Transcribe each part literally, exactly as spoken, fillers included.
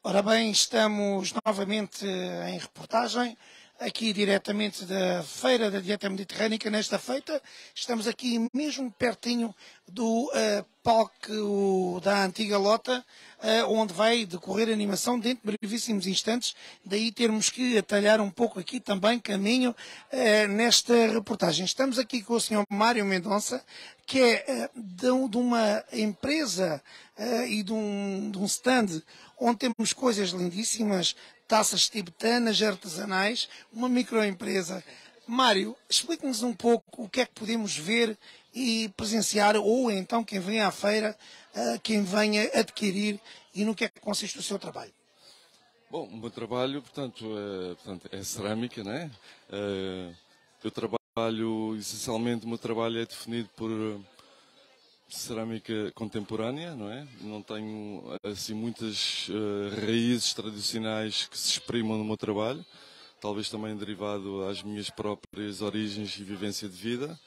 Ora bem, estamos novamente em reportagem, aqui diretamente da Feira da Dieta Mediterrânica, nesta feita. Estamos aqui mesmo pertinho do uh, palco da antiga Lota, uh, onde vai decorrer a animação dentro de brevíssimos instantes. Daí termos que atalhar um pouco aqui também caminho uh, nesta reportagem. Estamos aqui com o senhor Mário Mendonça, que é uh, de, de uma empresa uh, e de um, de um stand onde temos coisas lindíssimas, taças tibetanas, artesanais, uma microempresa. Mário, explique-nos um pouco o que é que podemos ver e presenciar, ou então quem vem à feira, uh, quem venha adquirir, e no que é que consiste o seu trabalho. Bom, o meu trabalho, portanto, é, portanto, é cerâmica, né? Uh, eu trabalho, essencialmente, o meu trabalho é definido por cerâmica contemporânea, não é? Não tenho assim muitas uh, raízes tradicionais que se exprimam no meu trabalho, talvez também derivado às minhas próprias origens e vivência de vida.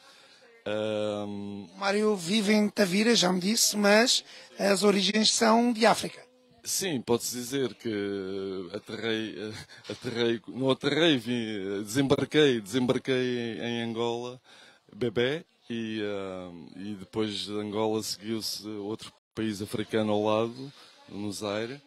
Um... Mário vive em Tavira, já me disse, mas as origens são de África. Sim, pode-se dizer que aterrei, aterrei, não aterrei, vim, desembarquei, desembarquei em Angola, bebé. E, uh, e depois de Angola seguiu-se outro país africano ao lado, no Zaire.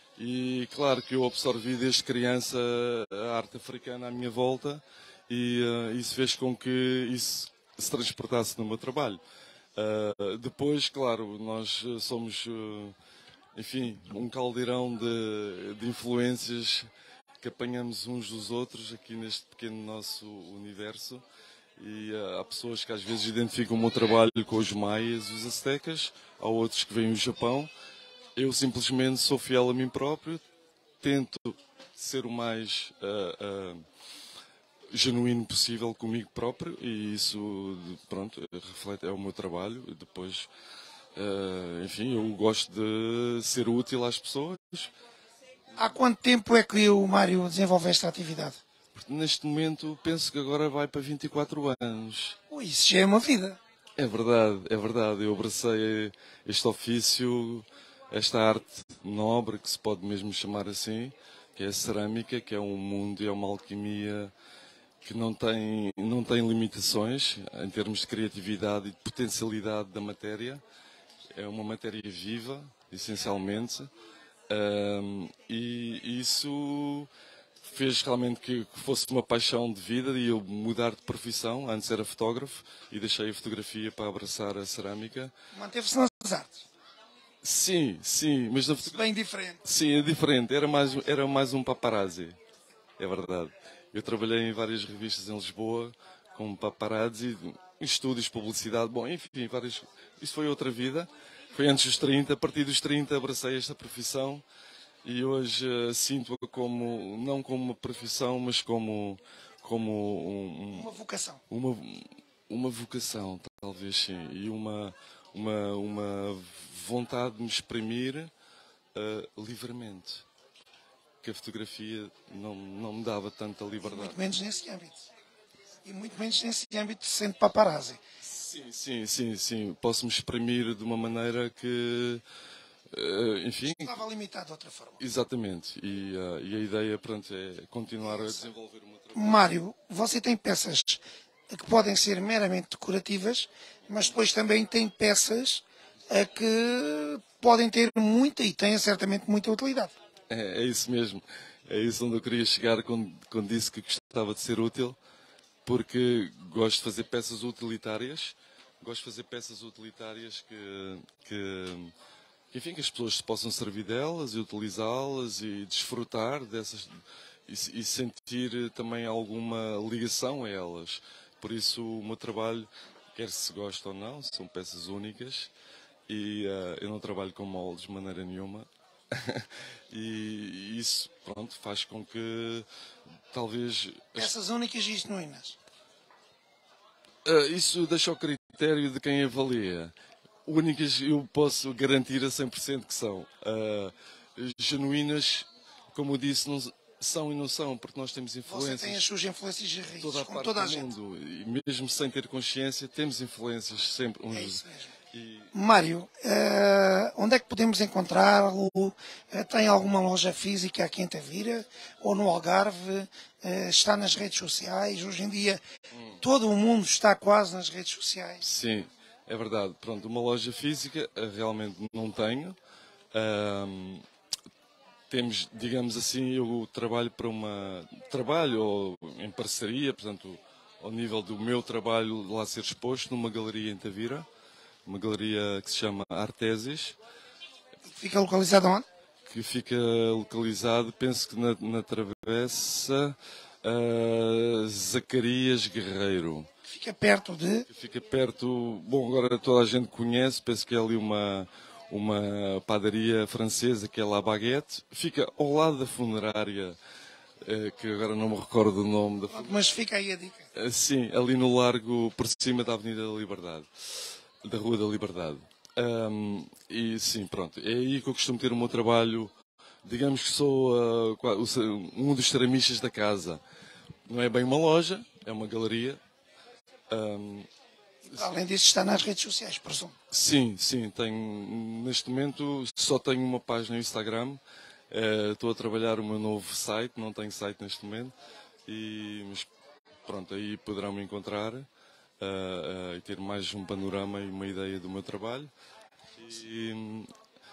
E claro que eu absorvi desde criança a arte africana à minha volta e uh, isso fez com que isso se transportasse no meu trabalho. Uh, depois, claro, nós somos, uh, enfim, um caldeirão de, de influências que apanhamos uns dos outros aqui neste pequeno nosso universo. E uh, há pessoas que às vezes identificam o meu trabalho com os maias e os aztecas, há outros que vêm do Japão. Eu simplesmente sou fiel a mim próprio, tento ser o mais uh, uh, genuíno possível comigo próprio e isso, pronto, reflete, é o meu trabalho. E depois, uh, enfim, eu gosto de ser útil às pessoas. Há quanto tempo é que o Mário desenvolve esta atividade? Neste momento, penso que agora vai para vinte e quatro anos. Ui, isso já é uma vida. É verdade, é verdade. Eu abracei este ofício, esta arte nobre, que se pode mesmo chamar assim, que é a cerâmica, que é um mundo e é uma alquimia que não tem, não tem limitações em termos de criatividade e de potencialidade da matéria. É uma matéria viva, essencialmente, um, e isso fez realmente que fosse uma paixão de vida e eu mudar de profissão. Antes era fotógrafo e deixei a fotografia para abraçar a cerâmica. Manteve-se nas artes? Sim, sim, mas na fotografia... Bem diferente. Sim, é diferente. Era mais, era mais um paparazzi, é verdade. Eu trabalhei em várias revistas em Lisboa como paparazzi, em estúdios, publicidade, bom, enfim, várias... Isso foi outra vida. Foi antes dos trinta, a partir dos trinta abracei esta profissão. E hoje uh, sinto-a como, não como uma profissão, mas como, como um, uma vocação. Uma, uma vocação, talvez sim. E uma, uma, uma vontade de me exprimir uh, livremente. Que a fotografia não, não me dava tanta liberdade. E muito menos nesse âmbito. E muito menos nesse âmbito sendo paparazzi. Sim, sim, sim, sim. Posso me exprimir de uma maneira que... Uh, enfim, estava limitado de outra forma. Exatamente, e, uh, e a ideia, pronto, é continuar a desenvolver o meu trabalho. Mário, você tem peças que podem ser meramente decorativas, mas depois também tem peças que podem ter muita e têm certamente muita utilidade. É, é isso mesmo, é isso onde eu queria chegar quando, quando disse que gostava de ser útil, porque gosto de fazer peças utilitárias, gosto de fazer peças utilitárias que... que enfim, que as pessoas se possam servir delas e utilizá-las e desfrutar dessas e, e sentir também alguma ligação a elas. Por isso o meu trabalho, quer se gosta ou não, são peças únicas e uh, eu não trabalho com moldes de maneira nenhuma. E isso, pronto, faz com que talvez... Peças únicas e genuínas. Uh, isso deixa ao critério de quem avalia. Únicas eu posso garantir a cem por cento que são. Uh, genuínas, como eu disse, não são e não são, porque nós temos influências. Você tem as suas influências e raízes, toda a como parte toda a do gente. mundo. E mesmo sem ter consciência, temos influências sempre uns É isso mesmo. E... Mário, uh, onde é que podemos encontrá-lo? Uh, tem alguma loja física aqui em Tavira ou no Algarve? Uh, está nas redes sociais? Hoje em dia hum. todo o mundo está quase nas redes sociais. Sim, é verdade. Pronto, uma loja física realmente não tenho. Um, temos, digamos assim, eu trabalho para uma... Trabalho em parceria, portanto, ao nível do meu trabalho lá ser exposto numa galeria em Tavira. Uma galeria que se chama Artesis. Fica localizada onde? Que fica localizado, penso que na, na Travessa uh, Zacarias Guerreiro. Fica perto de? Fica perto, bom, agora toda a gente conhece, penso que é ali uma, uma padaria francesa que é La Baguette. Fica ao lado da funerária, uh, que agora não me recordo o nome da funerária. Mas fica aí a dica. Uh, sim, ali no largo, por cima da Avenida da Liberdade. Da Rua da Liberdade. Um, e sim, pronto, é aí que eu costumo ter o meu trabalho. Digamos que sou uh, um dos ceramistas da casa. Não é bem uma loja, é uma galeria. Um, Além disso, está nas redes sociais, presumo. Sim, sim, tenho, neste momento só tenho uma página no Instagram. Uh, estou a trabalhar o meu novo site, não tenho site neste momento. E, mas pronto, aí poderão me encontrar. Uh, uh, e ter mais um panorama e uma ideia do meu trabalho. E,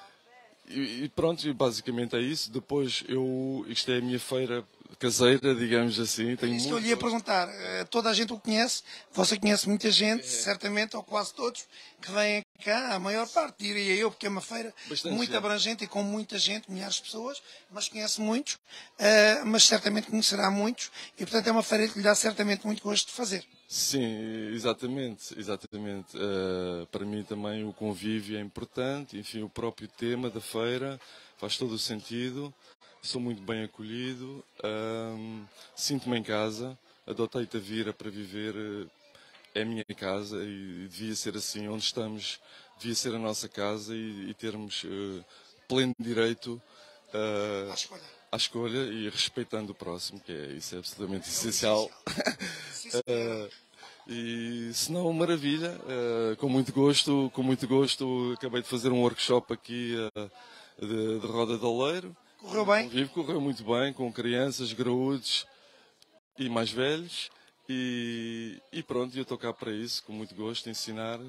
e, e pronto, basicamente é isso. Depois, eu, isto é a minha feira caseira, digamos assim. Tenho isso que eu lhe ia perguntar. Toda a gente o conhece, você conhece muita gente, é. certamente, ou quase todos, que vêm cá, a maior parte, diria eu, porque é uma feira Bastante muito gente. abrangente e com muita gente, milhares de pessoas, mas conhece muitos, uh, mas certamente conhecerá muitos, e portanto é uma feira que lhe dá certamente muito gosto de fazer. Sim, exatamente, exatamente. Uh, para mim também o convívio é importante, enfim, o próprio tema da feira faz todo o sentido, sou muito bem acolhido, uh, sinto-me em casa, adotei Tavira para viver, uh, é a minha casa e, e devia ser assim, onde estamos devia ser a nossa casa e, e termos uh, pleno direito uh, à escolha. à escolha e respeitando o próximo, que é isso é absolutamente é essencial. essencial. uh, e se não, maravilha, uh, com muito gosto, com muito gosto, acabei de fazer um workshop aqui uh, de, de Roda de Oleiro. Correu bem? Convivo, correu muito bem, com crianças, graúdos e mais velhos. E, e pronto, eu estou cá para isso, com muito gosto, ensinar,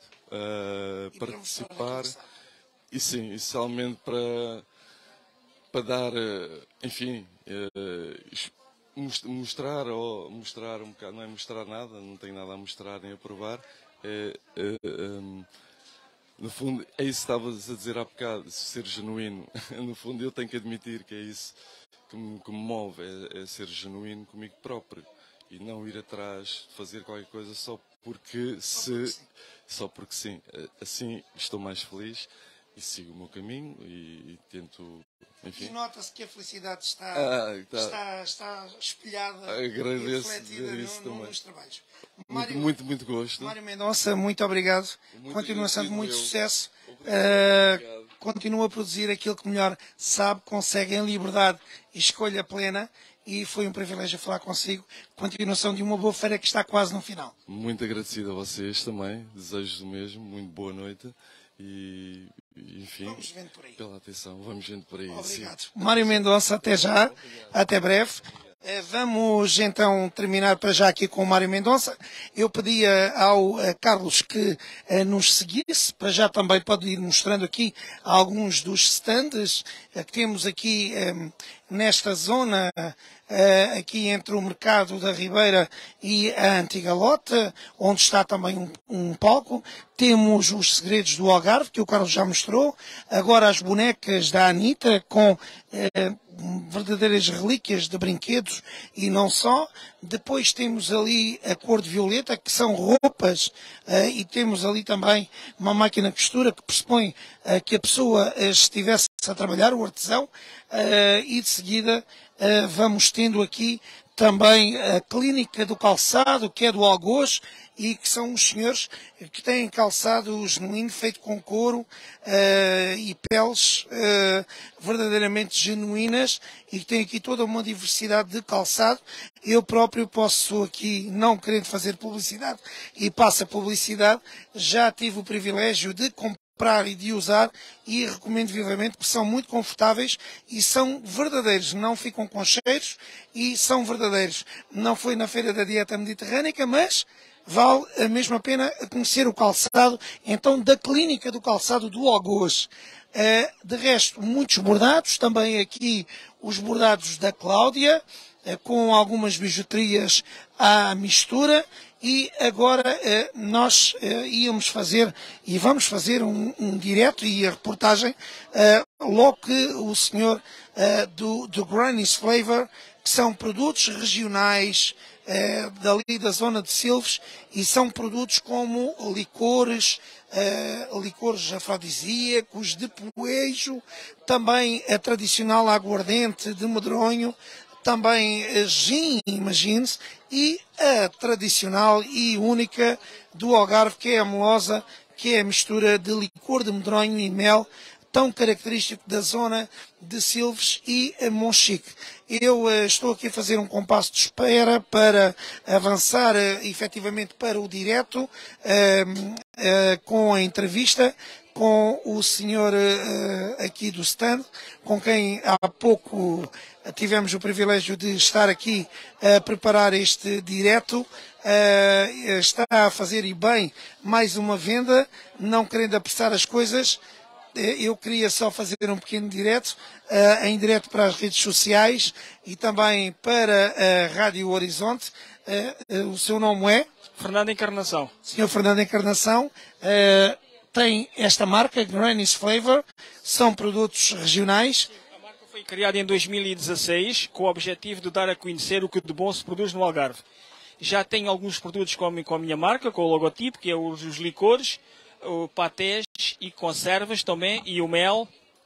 uh, participar. E sim, essencialmente para, para dar, uh, enfim, uh, mostrar, ou mostrar um bocado, não é mostrar nada, não tenho nada a mostrar nem a provar. É, uh, um, no fundo, é isso que estavas a dizer há bocado, ser genuíno. No fundo, eu tenho que admitir que é isso que me, que me move, é, é ser genuíno comigo próprio. E não ir atrás de fazer qualquer coisa só porque se só porque sim. Assim estou mais feliz e sigo o meu caminho e, e tento, enfim. E nota-se que a felicidade está, ah, tá. está, está espelhada Agradeço, e refletida no, no, nos trabalhos. Mário, muito, muito, muito gosto. Mário Mendonça, muito obrigado. Muito Continuação de muito eu. sucesso. Obrigado, uh, continua a produzir aquilo que melhor sabe, consegue em liberdade e escolha plena. E foi um privilégio falar consigo. Continuação de uma boa feira que está quase no final. Muito agradecido a vocês também. Desejo o mesmo. Muito boa noite. E, enfim, vamos vendo por aí. Pela atenção. Vamos vendo por aí. Obrigado. Sim. Mário Mendonça, até já. Obrigado. Até breve. Vamos então terminar para já aqui com o Mário Mendonça. Eu pedia ao Carlos que nos seguisse, para já também pode ir mostrando aqui alguns dos stands que temos aqui nesta zona, aqui entre o Mercado da Ribeira e a Antiga Lota, onde está também um, um palco. Temos os segredos do Algarve, que o Carlos já mostrou. Agora as bonecas da Anitta, com eh, verdadeiras relíquias de brinquedos e não só. Depois temos ali a cor de violeta, que são roupas, eh, e temos ali também uma máquina de costura que pressupõe eh, que a pessoa eh, estivesse a trabalhar, o artesão, eh, e de seguida eh, vamos tendo aqui também a Clínica do Calçado, que é do Algoz, e que são os senhores que têm calçado genuíno, feito com couro uh, e peles uh, verdadeiramente genuínas, e que têm aqui toda uma diversidade de calçado. Eu próprio posso aqui, não querendo fazer publicidade, e passa publicidade, já tive o privilégio de comprar e de usar, e recomendo vivamente, porque são muito confortáveis e são verdadeiros, não ficam com cheiros e são verdadeiros. Não foi na Feira da Dieta Mediterrânica, mas vale a mesma pena conhecer o calçado, então, da Clínica do Calçado do Algoz. Uh, de resto, muitos bordados, também aqui os bordados da Cláudia, uh, com algumas bijuterias à mistura, e agora uh, nós uh, íamos fazer, e vamos fazer um, um direto e a reportagem, uh, logo que o senhor uh, do, do Granny's Flavor, que são produtos regionais, Uh, dali da zona de Silves, e são produtos como licores, uh, licores afrodisíacos, de poejo, também a tradicional aguardente de medronho, também a gin, imagine-se, e a tradicional e única do Algarve, que é a melosa, que é a mistura de licor de medronho e mel, tão característico da zona de Silves e Monchique. Eu uh, estou aqui a fazer um compasso de espera para avançar uh, efetivamente para o direto, uh, uh, com a entrevista com o senhor uh, aqui do stand, com quem há pouco tivemos o privilégio de estar aqui a preparar este direto. Uh, está a fazer e bem mais uma venda, não querendo apressar as coisas. Eu queria só fazer um pequeno direto, uh, em direto para as redes sociais e também para a Rádio Horizonte. Uh, uh, o seu nome é? Fernando Encarnação. senhor Fernando Encarnação. Uh, tem esta marca, Granny's Flavor, são produtos regionais. A marca foi criada em dois mil e dezasseis com o objetivo de dar a conhecer o que de bom se produz no Algarve. Já tenho alguns produtos com, com a minha marca, com o logotipo, que é os, os licores, o patés e conservas também, e o mel.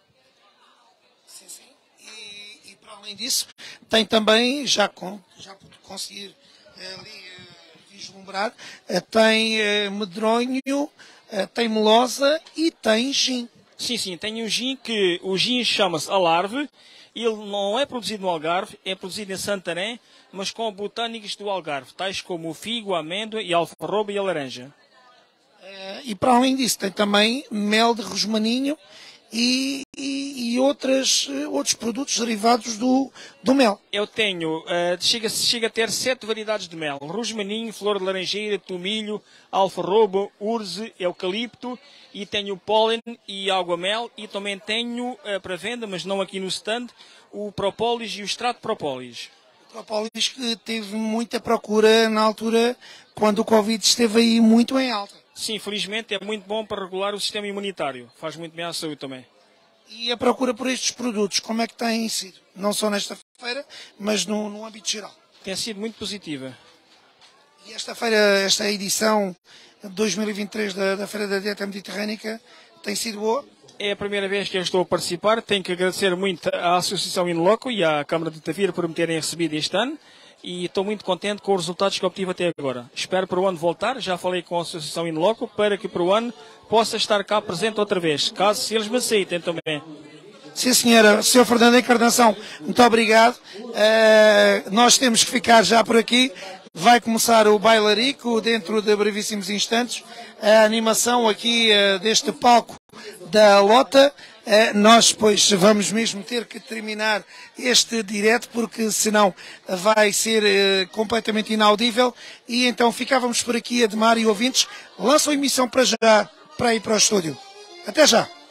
Sim, sim. E, e para além disso, tem também, já, com, já pude conseguir ali uh, vislumbrar, uh, tem uh, medronho, uh, tem melosa e tem gin. Sim, sim, tem um gin que o gin chama-se Alarve. Ele não é produzido no Algarve, é produzido em Santarém, mas com botânicas do Algarve, tais como o figo, a amêndoa e a alfarroba e a laranja. Uh, e para além disso tem também mel de rosmaninho e, e, e outras, uh, outros produtos derivados do, do mel. Eu tenho, uh, chega, chega a ter sete variedades de mel: rosmaninho, flor de laranjeira, tomilho, alfarroba, urze, eucalipto, e tenho pólen e água-mel, e também tenho uh, para venda, mas não aqui no stand, o propólis e o extrato de propólis. O propólis que teve muita procura na altura quando o Covid esteve aí muito em alta. Sim, felizmente é muito bom para regular o sistema imunitário. Faz muito bem à saúde também. E a procura por estes produtos, como é que tem sido? Não só nesta feira, mas no, no âmbito geral. Tem sido muito positiva. E esta feira, esta edição de dois mil e vinte e três da, da Feira da Dieta Mediterrânica tem sido boa? É a primeira vez que eu estou a participar. Tenho que agradecer muito à Associação In Loco e à Câmara de Tavira por me terem recebido este ano. E estou muito contente com os resultados que obtive até agora. Espero para o ano voltar, já falei com a Associação In Loco, para que para o ano possa estar cá presente outra vez, caso se eles me aceitem também. Sim, senhora. senhor Fernando Encarnação, muito obrigado. Uh, nós temos que ficar já por aqui. Vai começar o bailarico dentro de brevíssimos instantes. A animação aqui uh, deste palco da Lota. Uh, nós, pois, vamos mesmo ter que terminar este direto, porque senão vai ser uh, completamente inaudível. E então ficávamos por aqui, Ademar e ouvintes. Lançam a emissão para já, para ir para o estúdio. Até já!